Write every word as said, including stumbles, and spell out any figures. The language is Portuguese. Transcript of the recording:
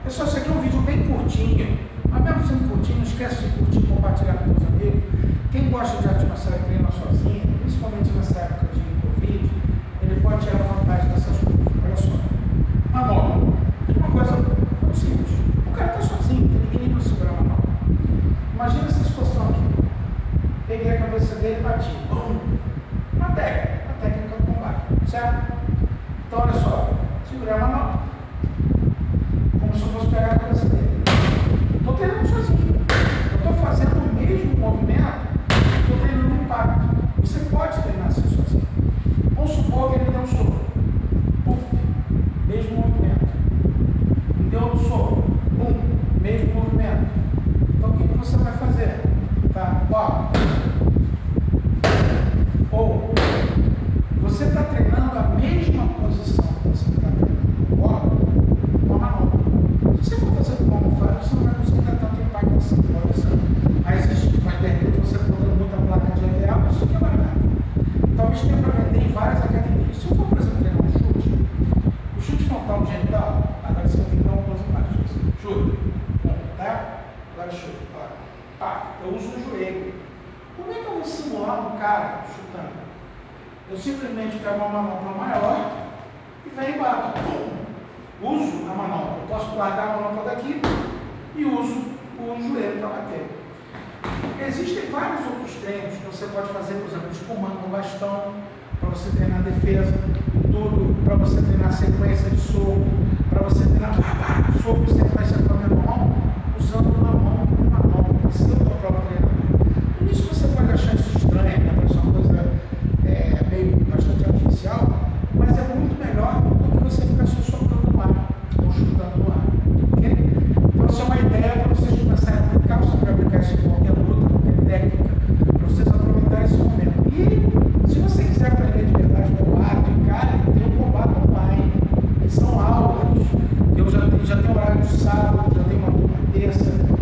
Pessoal, isso aqui é um vídeo bem curtinho, mas mesmo sendo curtinho, não esquece de curtir e compartilhar com os amigos. Quem gosta de arte marcial e treina sozinho, principalmente nessa época de Covid, ele pode tirar vantagem dessas coisas. Olha só. Manopla. Uma coisa muito simples. O cara está sozinho, não tem ninguém para segurar a manopla. Imagina essa situação aqui. Peguei a cabeça dele e bati. Bum! Uma técnica. Uma técnica do combate. Certo? Então, olha só. Segurei a manopla. Como se eu fosse pegar a cabeça dele. Estou treinando sozinho. Eu estou fazendo o mesmo movimento. Estou treinando o impacto. Você pode treinar assim sozinho. Vamos supor que ele deu um soco. Puf, mesmo movimento. Ele deu um soco. Pum, mesmo movimento. Então o que, que você vai fazer? Tá? Ó. Ou você está treinando a mesma posição que você está treinando. Ó, com a manopla. Se você for fazer com como faz, você não vai conseguir dar tanto impacto assim. Pode ser. Aí existe uma internet que você botando muita placa de E V A, mas isso aqui é barato. Talvez tenha para vender em várias academias. Se eu for, por exemplo, treinar um chute, o chute frontal no genital, agora você vai ter que dar um close embaixo. Chute. Bom, tá? Agora chute. Pá, eu uso o joelho. Como é que eu vou simular um cara chutando? Eu simplesmente pego uma manopla maior e venho e bato. Uso a manopla. Eu posso guardar a manopla daqui e uso o joelho para bater. Existem vários outros treinos que você pode fazer, por exemplo, de comando no bastão, para você treinar defesa, tudo, para você treinar sequência de soco, para você treinar soco e sequência com a minha mão, usando uma mão com uma manopla, para ser o teu próprio treinador. Por isso você pode achar isso estranho, né? Parece uma coisa é, meio bastante artificial, mas é muito melhor do que você ficar só socando no ar, ou chutando no ar. Okay? Então, isso é uma ideia para vocês começarem a aplicar, você pode aplicar isso em qualquer luta, qualquer técnica, para vocês aproveitarem esse momento. E se você quiser aprender de verdade Kombato, cara, tem o Kombato online, que são aulas. Eu já tenho, já tenho horário de sábado, já tenho uma turma terça.